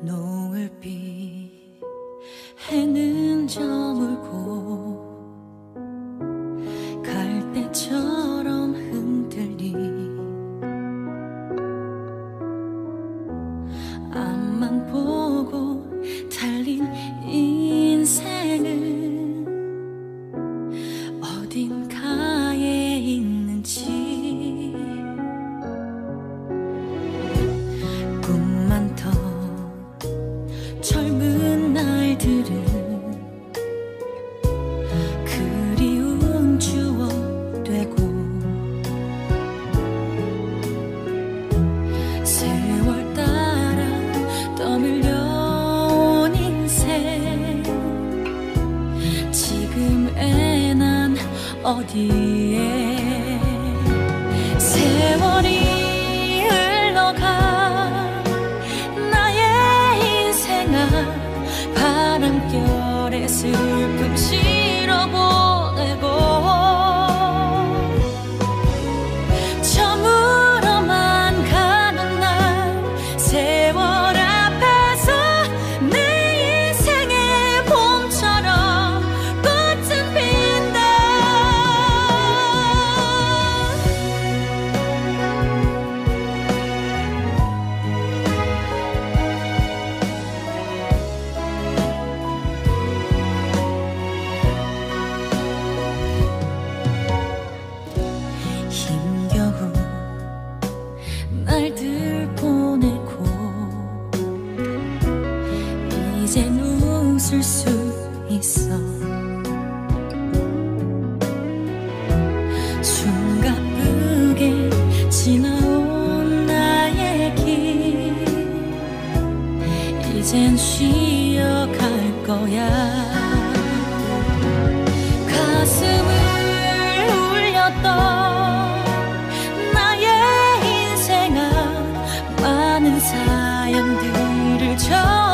노을빛 해는 저물고 갈대처럼 흔들린 앞만 보고 달린 인생은 어딘가에 있는지 꿈 많던 젊은 날들은 그리운 추억 되고 세월 따라 떠밀려온 인생 지금의 난 어디에 세월이 흘러가 나의 인생아 바람결에 슬픔 실어보내고 저물어만 가는 날 세월 앞에서 내 인생의 봄처럼 꽃은 핀다. 힘겨운 날들 보내고 이젠 웃을 수 있어. 숨가쁘게 지나온 나의 길 이젠 쉬어갈 거야. 가슴을 울렸던 나의 인생아 많은 사연들을